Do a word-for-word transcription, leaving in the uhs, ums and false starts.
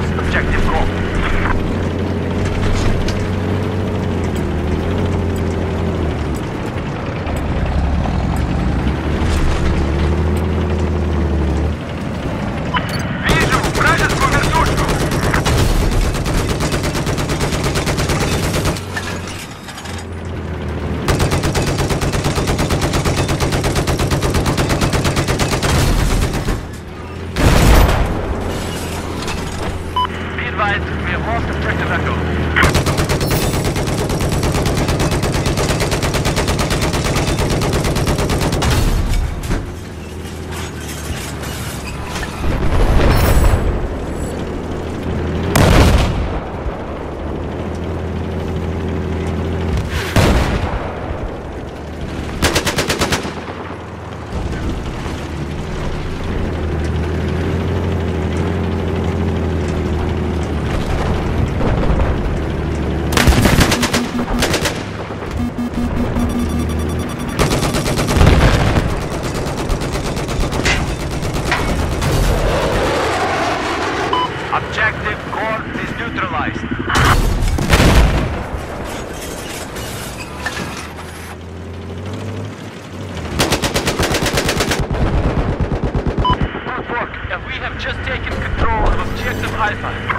lost objective goal. We have lost objective Echo. Objective core is neutralized. Good work, and we have just taken control of Objective Alpha.